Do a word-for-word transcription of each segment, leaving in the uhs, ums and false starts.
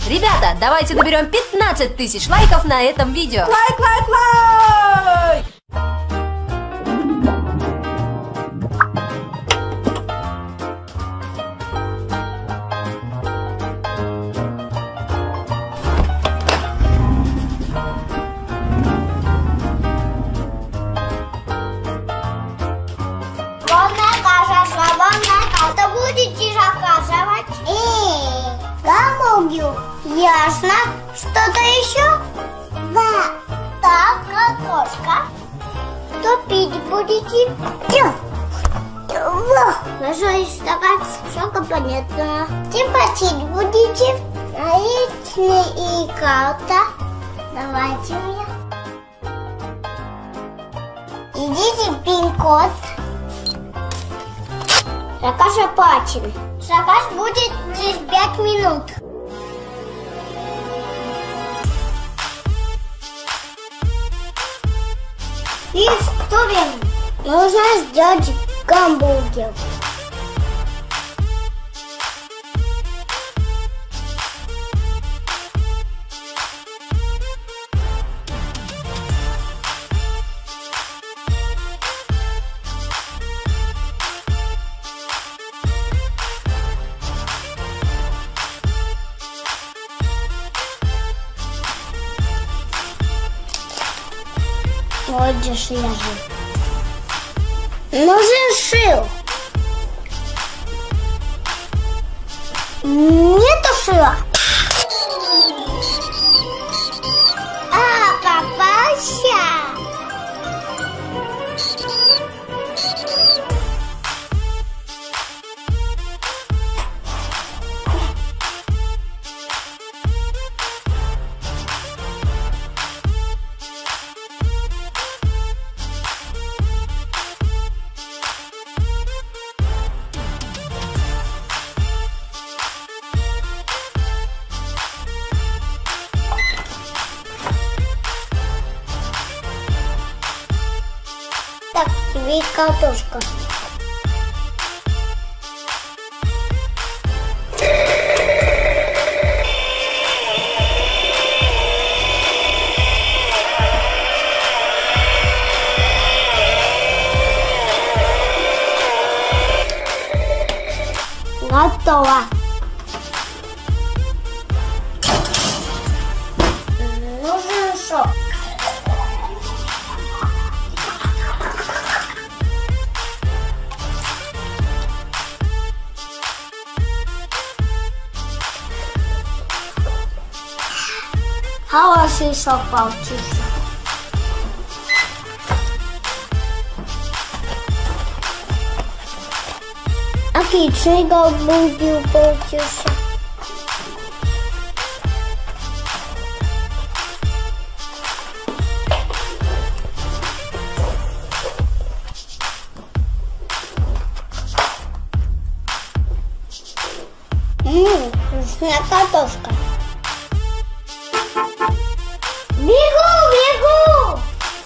Ребята, давайте наберем пятнадцать тысяч лайков на этом видео. Лайк, лайк, лайк! Свободная каша, свободная каша. Будете заказывать? Эй, гамбургер. Ясно. Что-то еще? Да. Так, картошка. Что пить будете? Хорошо, если такая шока понятно. Чем платить будете? Наличные и карта. Давайте мне. Идите пин-код. Заказ оплачен. Заказ будет через пять минут. И что время? Нужно сделать гамбургер. Вот же я жил. Нужен шил. Нету шила. А, попался. Так, тебе и картошка. Готово. Нужен сок. Хороший сок получился. Отличный гамбургер получился. Ммм, вкусная картошка. Бегу, бегу!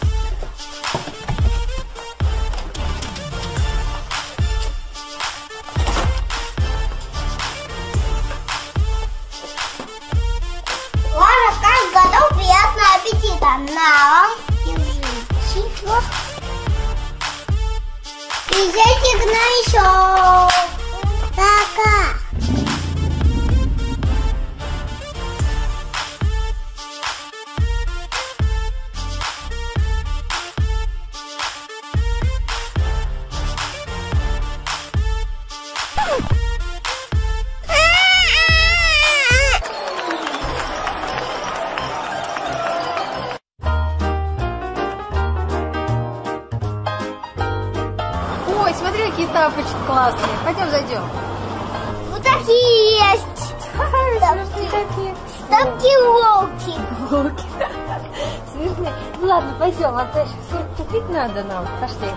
Ладно, как готов, приятного аппетита! На вам, держите. Приезжайте к нам еще! Пока! Ой, смотри, какие тапочки классные. Пойдем зайдем. Вот такие есть. Такие волки. Волки. Смешные. Ну ладно, пойдем, а то сейчас купить надо нам. Пошли.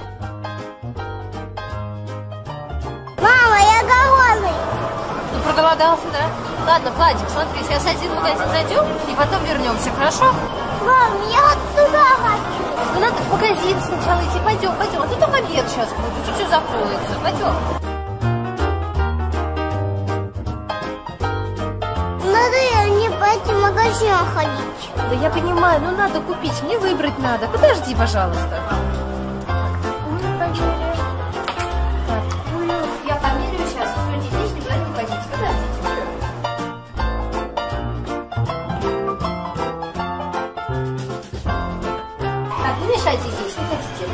Мама, я голодный. Ну проголодался, да? Ладно, Владик, смотри, сейчас один магазин зайдем и потом вернемся, хорошо? Мам, я вот туда хочу. Ну надо в магазин сначала идти. Пойдем, пойдем. А то там обед сейчас будет, тут все закроется. Пойдем. Надо я не магазин ходить. Да я понимаю, но надо купить, мне выбрать надо. Подожди, пожалуйста. Я померяю сейчас. Все, здесь никуда не ходите. Подождите. Так, не мешайте здесь, не хотите.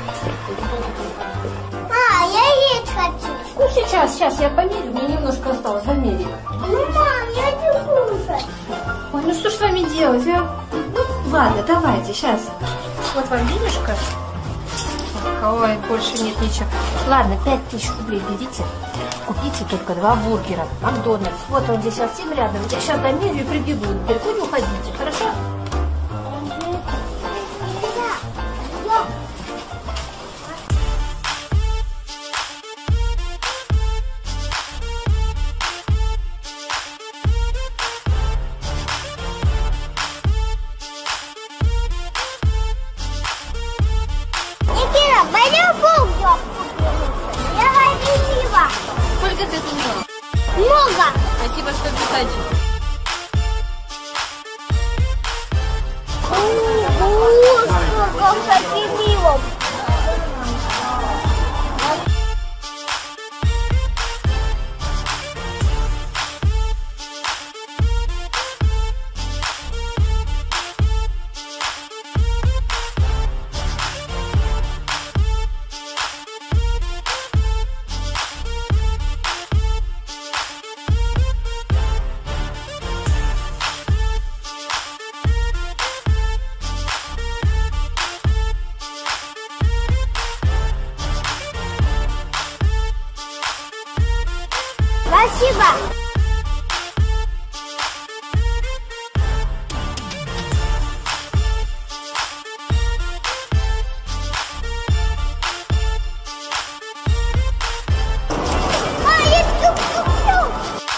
А, я есть хочу. Ну сейчас, сейчас я померю, мне немножко осталось померить. Ну, мам, я не кушаю. Ой, ну что ж с вами делать, а? Ну, ладно, давайте, сейчас. Вот вам денежка. Ой, больше нет ничего. Ладно, пять тысяч рублей берите. Купите только два бургера. Макдональдс. Вот он здесь совсем рядом. Я сейчас домерю и прибегу. Далеко не уходите, хорошо? Никита, пойдем бургер. Я хочу пиво. Сколько ты думала? Много. Спасибо, что писать. Ууу, сколько хэппи-милов. Спасибо. А, я тук-тук-тук.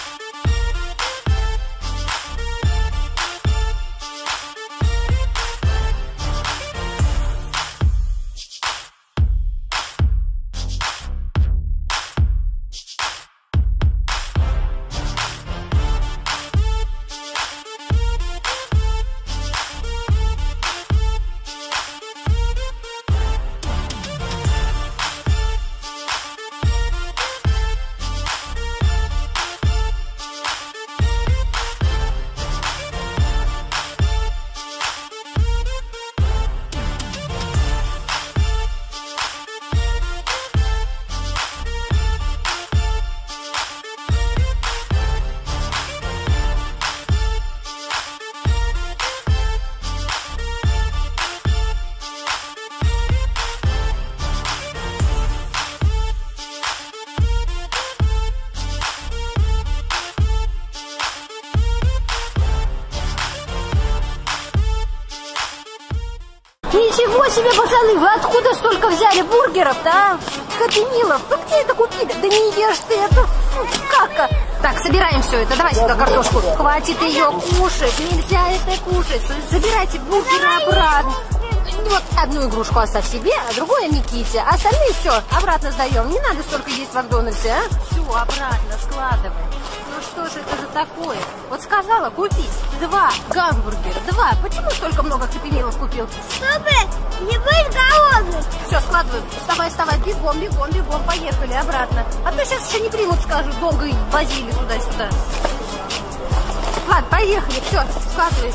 Ничего себе, пацаны, вы откуда столько взяли бургеров-то, а? Хэппи-милов, вы где это купили? Да не ешь ты это, фу, кака. Так, собираем все это, давай сюда картошку. Хватит ее кушать, нельзя это кушать. Забирайте бургеры обратно. Вот одну игрушку оставь себе, а другую Никите. А остальные все, обратно сдаем. Не надо столько есть в Макдональдсе, а? Все, обратно складывай. Ну что же это за такое? Вот сказала купить два гамбургера, два. Почему столько много хэппи-милов купил? Чтобы не быть голодным. Все, складываем. Вставай, вставай, бегом, бегом, бегом, поехали обратно. А то сейчас еще не примут, скажут, долго возили туда-сюда. Ладно, поехали, все, складывай.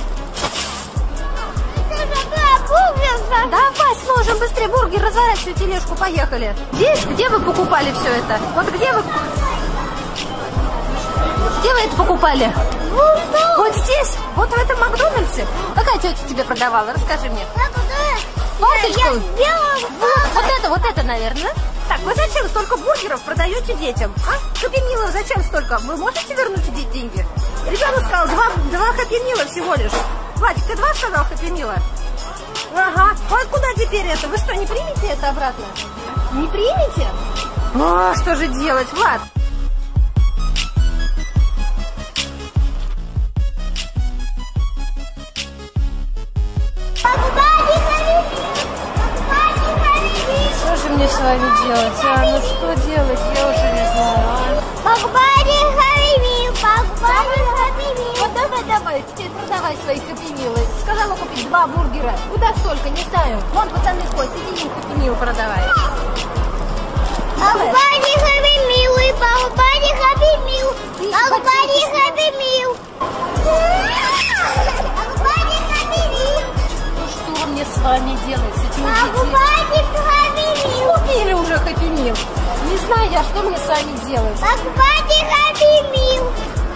Давай сложим быстрее бургер, разворачивай тележку, поехали. Здесь, где вы покупали все это? Вот где вы... Где вы это покупали? Вот здесь, вот в этом Макдональдсе. Какая тетя тебе продавала? Расскажи мне. Палочку? Вот, вот это, вот это, наверное. Так, вы зачем столько бургеров продаете детям? А? Хэппи-милов зачем столько? Вы можете вернуть эти деньги? Ребенок сказал, два, два хэппи-мила всего лишь. Владик, ты два сказал хэппи-мила? Ага. Вот куда теперь это? Вы что, не примете это обратно? Не примете? О, что же делать, Влад? Что же мне с вами делать, а? Ну что делать, я уже не знаю, а? Покупали хэппи-мил, покупали хэппи-мил. Вот это Давай, теперь продавай свои хэппи-милы. Сказала купить два бургера. Куда столько, не знаю. Вон, пацаны ходят, иди им хэппи-мил продавай. Покупайте хэппи-милы, покупайте хэппи-мил. Покупайте хэппи-мил. Покупайте хэппи-мил. Ну что мне с вами делать, с этими детьми? Покупайте хэппи-мил. Купили уже хэппи-мил. Не знаю я, что мне с вами делать. Покупайте хэппи-мил.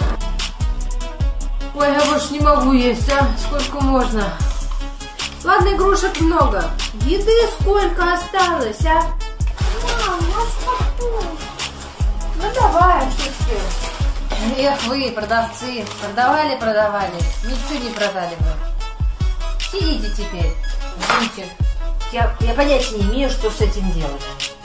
Ой, я больше не могу есть, а? Сколько можно? Ладно, игрушек много. Еды сколько осталось, а? Мам, может такую? Ну давай, что успел? Эх вы, продавцы, продавали, продавали, ничего не продали бы. Сидите теперь, ждите. Я, я понятия не имею, что с этим делать.